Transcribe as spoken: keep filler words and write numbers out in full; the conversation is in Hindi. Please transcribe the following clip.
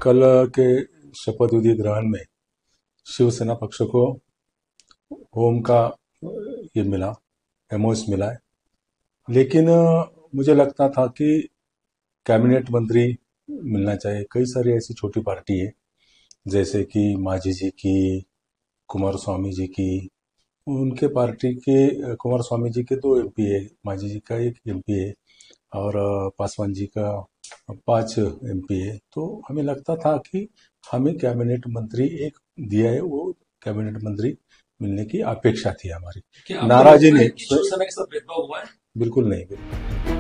कल के शपथ विधि ग्रहण में शिवसेना पक्ष को होम का ये मिला, एमओएस मिला है। लेकिन मुझे लगता था कि कैबिनेट मंत्री मिलना चाहिए। कई सारी ऐसी छोटी पार्टी है, जैसे कि मांझी जी की, कुमार स्वामी जी की, उनके पार्टी के कुमार स्वामी जी के दो एमपी है, मांझी जी का एक एमपी है और पासवान जी का पांच एमपी है। तो हमें लगता था कि हमें कैबिनेट मंत्री एक दिया है, वो कैबिनेट मंत्री मिलने की अपेक्षा थी हमारी। क्या आपको नाराजी लगता है नहीं, कि शिवसेना के साथ भेदभाव हुआ है? बिल्कुल नहीं, बिल्कुल